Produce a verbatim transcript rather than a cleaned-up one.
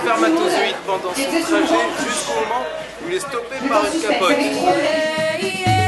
spermatozoïde pendant son trajet jusqu'au moment où il est stoppé par une capote.